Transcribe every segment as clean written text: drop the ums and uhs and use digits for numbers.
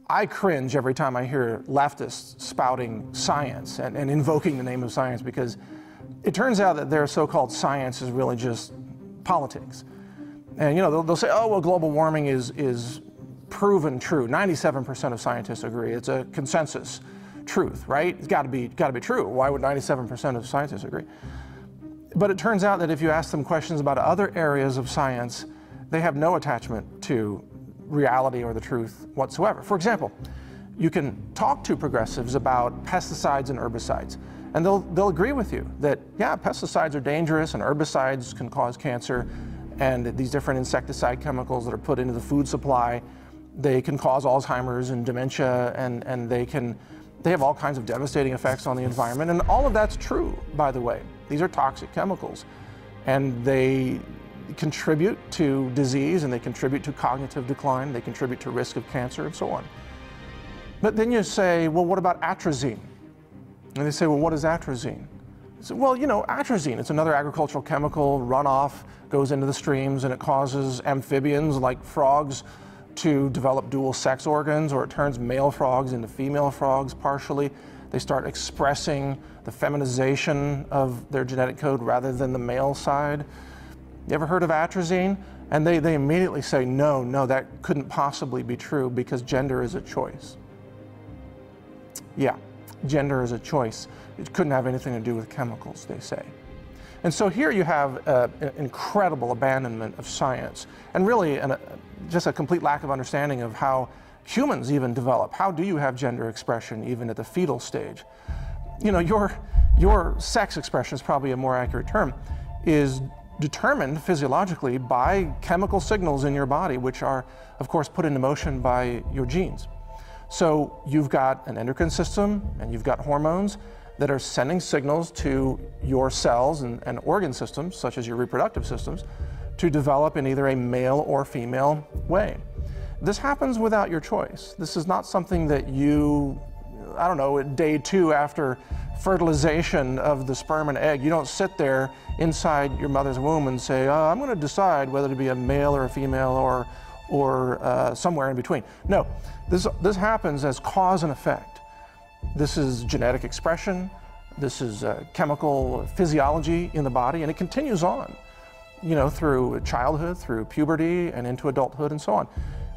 I cringe every time I hear leftists spouting science and invoking the name of science, because it turns out that their so-called science is really just politics. And they'll say, oh, well, global warming is proven true. 97% of scientists agree. It's a consensus truth, right? It's got to be true. Why would 97% of scientists agree? But it turns out that if you ask them questions about other areas of science, they have no attachment to reality or the truth whatsoever. For example, you can talk to progressives about pesticides and herbicides, and they'll agree with you that, yeah, pesticides are dangerous and herbicides can cause cancer, and these different insecticide chemicals that are put into the food supply, they can cause Alzheimer's and dementia, and they have all kinds of devastating effects on the environment. And all of that's true, by the way. These are toxic chemicals, and they contribute to disease, and they contribute to cognitive decline, they contribute to risk of cancer, and so on. But then you say, well, what about atrazine? And they say, well, what is atrazine? So, well, atrazine, it's another agricultural chemical, runoff, goes into the streams, and it causes amphibians like frogs to develop dual sex organs, or it turns male frogs into female frogs partially. They start expressing the feminization of their genetic code rather than the male side. You ever heard of atrazine? And they immediately say, no, that couldn't possibly be true because gender is a choice. Yeah, gender is a choice. It couldn't have anything to do with chemicals, they say. And so here you have an incredible abandonment of science, and really just a complete lack of understanding of how humans even develop. How do you have gender expression even at the fetal stage? Your sex expression is probably a more accurate term, is determined physiologically by chemical signals in your body, which are, of course, put into motion by your genes. So you've got an endocrine system and you've got hormones that are sending signals to your cells and organ systems, such as your reproductive systems, to develop in either a male or female way. This happens without your choice. This is not something that you, I don't know, at day 2 after fertilization of the sperm and egg, you don't sit there inside your mother's womb and say, oh, I'm going to decide whether to be a male or a female or somewhere in between. No, this happens as cause and effect. This is genetic expression, this is chemical physiology in the body, and it continues on, through childhood, through puberty, and into adulthood, and so on.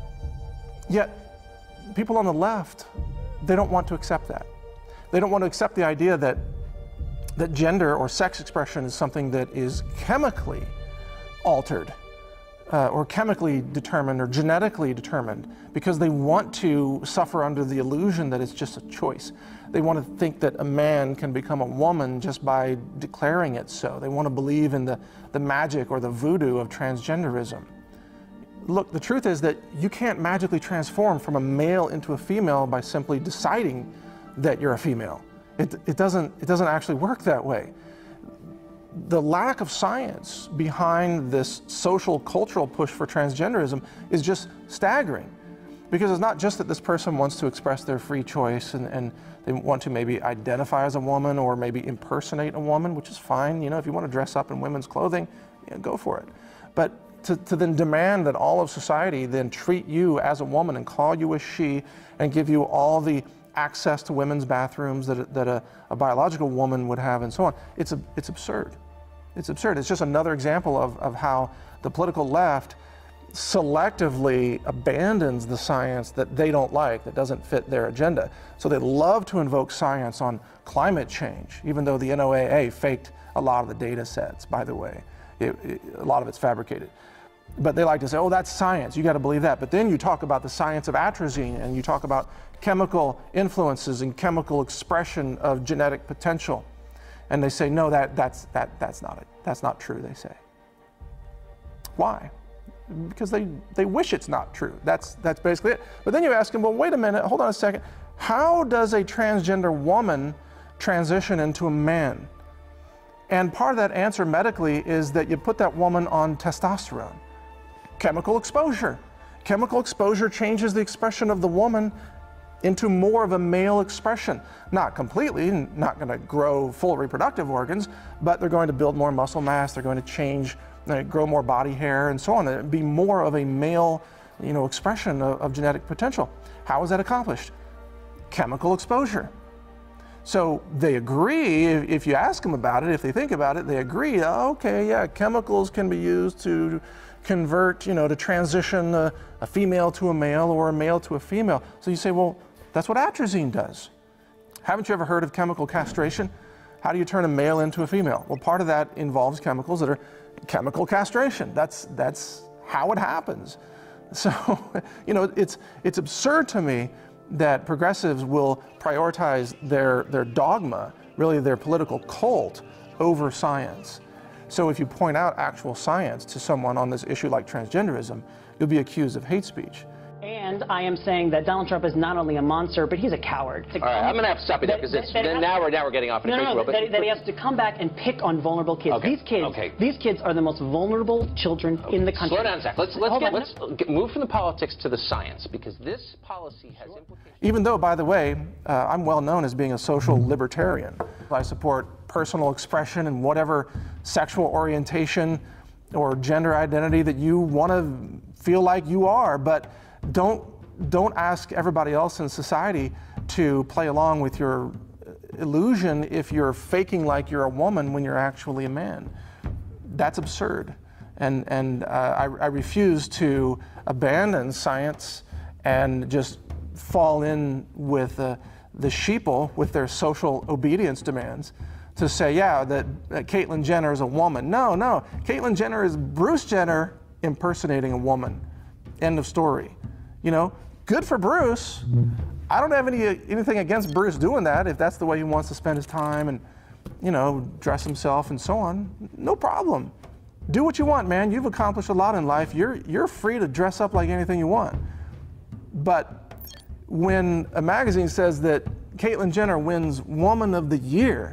Yet, people on the left, they don't want to accept that. They don't want to accept the idea that gender or sex expression is something that is chemically altered or chemically determined or genetically determined, because they want to suffer under the illusion that it's just a choice. They want to think that a man can become a woman just by declaring it so. They want to believe in the magic or the voodoo of transgenderism. Look, the truth is that you can't magically transform from a male into a female by simply deciding that you're a female. It doesn't actually work that way. The lack of science behind this social cultural push for transgenderism is just staggering, because it's not just that this person wants to express their free choice and they want to maybe identify as a woman or maybe impersonate a woman, which is fine. If you want to dress up in women's clothing, go for it. But to then demand that all of society then treat you as a woman and call you a she and give you all the access to women's bathrooms that a biological woman would have, and so on. It's absurd. It's absurd. It's just another example of how the political left selectively abandons the science that they don't like, that doesn't fit their agenda. So they love to invoke science on climate change, even though the NOAA faked a lot of the data sets, by the way. A lot of it's fabricated. But they like to say, oh, that's science, you got to believe that. But then you talk about the science of atrazine, and you talk about chemical influences and chemical expression of genetic potential. And they say, no, that's not it. That's not true, they say. Why? Because they wish it's not true. That's basically it. But then you ask them, well, wait a minute, hold on a second. How does a transgender woman transition into a man? And part of that answer medically is that you put that woman on testosterone. Chemical exposure. Chemical exposure changes the expression of the woman into more of a male expression. Not completely, not going to grow full reproductive organs, but they're going to build more muscle mass, they're going to change, grow more body hair and so on. It'd be more of a male expression of genetic potential. How is that accomplished? Chemical exposure. So they agree, if you ask them about it, if they think about it, they agree, oh, okay, yeah, chemicals can be used to convert, to transition a female to a male or a male to a female. So you say, well, that's what atrazine does. Haven't you ever heard of chemical castration? How do you turn a male into a female? Well, part of that involves chemicals that are chemical castration. That's how it happens. So, it's absurd to me that progressives will prioritize their dogma, really their political cult, over science. So if you point out actual science to someone on this issue like transgenderism, you'll be accused of hate speech. And I am saying that Donald Trump is not only a monster, but he's a coward. All right, I'm going to have to stop you there because now we're getting off in a crazy world. That he has to come back and pick on vulnerable kids. Okay, These kids are the most vulnerable children in the country. Slow down a sec. Let's move from the politics to the science, because this policy has implications. Even though, by the way, I'm well known as being a social libertarian. I support personal expression and whatever sexual orientation or gender identity that you want to feel like you are, but don't ask everybody else in society to play along with your illusion if you're faking like you're a woman when you're actually a man. That's absurd. And I refuse to abandon science and just fall in with the sheeple with their social obedience demands to say, yeah, that Caitlyn Jenner is a woman. No, Caitlyn Jenner is Bruce Jenner impersonating a woman. End of story. Good for Bruce. I don't have anything against Bruce doing that if that's the way he wants to spend his time and, dress himself and so on. No problem. Do what you want, man. You've accomplished a lot in life. You're free to dress up like anything you want. But when a magazine says that Caitlyn Jenner wins Woman of the Year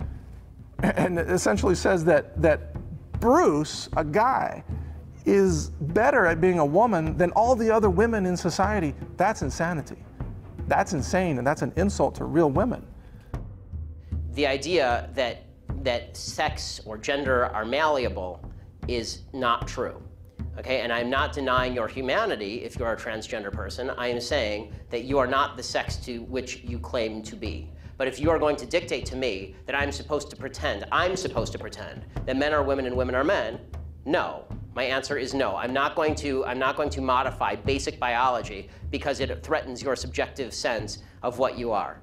and essentially says that Bruce, a guy, is better at being a woman than all the other women in society, that's insanity. That's insane, and that's an insult to real women. The idea that sex or gender are malleable is not true. Okay, and I'm not denying your humanity if you're a transgender person. I am saying that you are not the sex to which you claim to be. But if you are going to dictate to me that I'm supposed to pretend that men are women and women are men, no. My answer is no. I'm not going to modify basic biology because it threatens your subjective sense of what you are.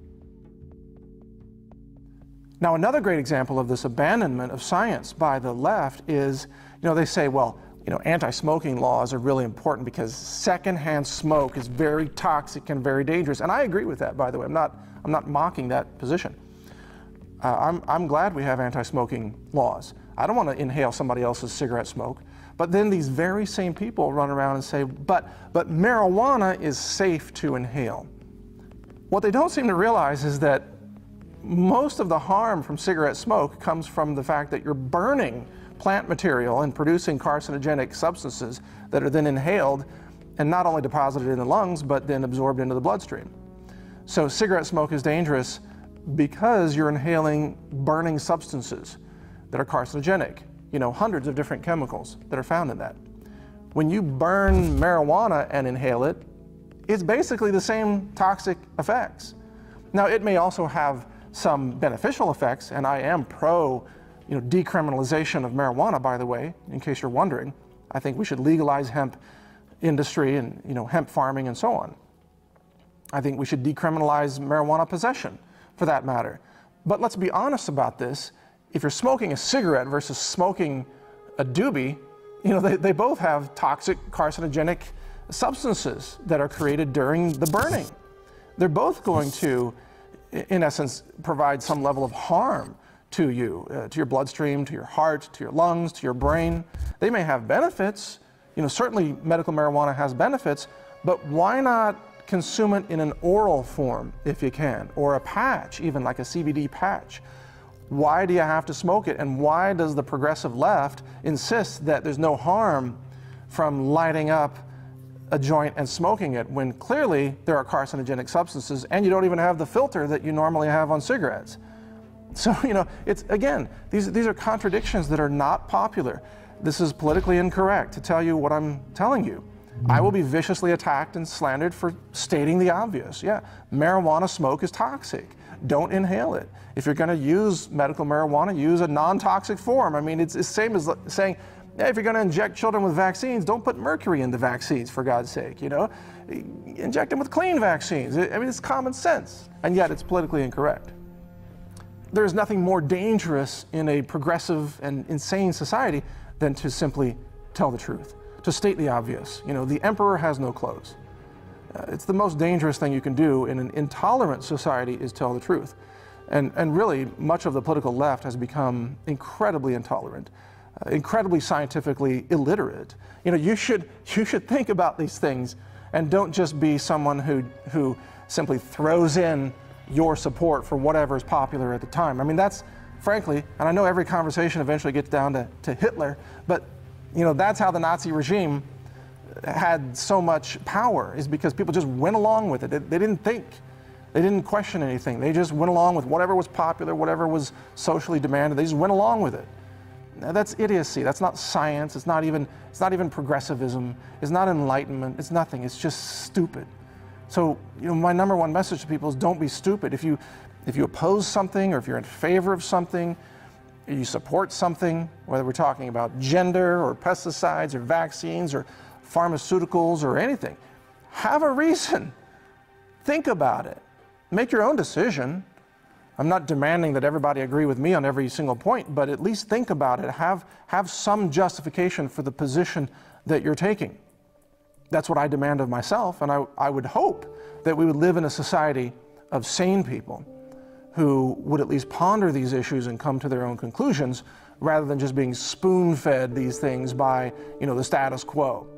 Now, another great example of this abandonment of science by the left is, they say, well, anti-smoking laws are really important because secondhand smoke is very toxic and very dangerous. And I agree with that, by the way. I'm not mocking that position. I'm glad we have anti-smoking laws. I don't want to inhale somebody else's cigarette smoke. But then these very same people run around and say, but marijuana is safe to inhale. What they don't seem to realize is that most of the harm from cigarette smoke comes from the fact that you're burning plant material and producing carcinogenic substances that are then inhaled and not only deposited in the lungs, but then absorbed into the bloodstream. So cigarette smoke is dangerous because you're inhaling burning substances that are carcinogenic, hundreds of different chemicals that are found in that. When you burn marijuana and inhale it, it's basically the same toxic effects. Now, it may also have some beneficial effects, and I am pro, decriminalization of marijuana, by the way, in case you're wondering. I think we should legalize hemp industry and, hemp farming and so on. I think we should decriminalize marijuana possession, for that matter. But let's be honest about this. If you're smoking a cigarette versus smoking a doobie, they both have toxic carcinogenic substances that are created during the burning. They're both going to, in essence, provide some level of harm to you, to your bloodstream, to your heart, to your lungs, to your brain. They may have benefits. Certainly medical marijuana has benefits, but why not consume it in an oral form if you can, or a patch, even like a CBD patch? Why do you have to smoke it? And why does the progressive left insist that there's no harm from lighting up a joint and smoking it when clearly there are carcinogenic substances and you don't even have the filter that you normally have on cigarettes? So, it's, again, these are contradictions that are not popular. This is politically incorrect to tell you what I'm telling you. I will be viciously attacked and slandered for stating the obvious. Yeah, marijuana smoke is toxic. Don't inhale it. If you're going to use medical marijuana, use a non-toxic form. I mean, it's the same as saying, hey, if you're going to inject children with vaccines, don't put mercury in the vaccines, for God's sake, you know? Inject them with clean vaccines. I mean, it's common sense, and yet it's politically incorrect. There's nothing more dangerous in a progressive and insane society than to simply tell the truth, to state the obvious. You know, the emperor has no clothes. It's the most dangerous thing you can do in an intolerant society is tell the truth. And really, much of the political left has become incredibly intolerant, incredibly scientifically illiterate. You know, you should think about these things and don't just be someone who simply throws in your support for whatever is popular at the time. I mean, that's, frankly, and I know every conversation eventually gets down to Hitler, but, you know, that's how the Nazi regime had so much power, is because people just went along with it. They didn't think. They didn't question anything. They just went along with whatever was popular, whatever was socially demanded. They just went along with it. Now, that's idiocy. That's not science. It's not even progressivism. It's not enlightenment. It's nothing. It's just stupid. So, you know, my number one message to people is don't be stupid. If you oppose something, or if you're in favor of something, or you support something, whether we're talking about gender or pesticides or vaccines or pharmaceuticals or anything, have a reason. Think about it. Make your own decision. I'm not demanding that everybody agree with me on every single point, but at least think about it. Have some justification for the position that you're taking. That's what I demand of myself, and I would hope that we would live in a society of sane people who would at least ponder these issues and come to their own conclusions, rather than just being spoon-fed these things by, you know, the status quo.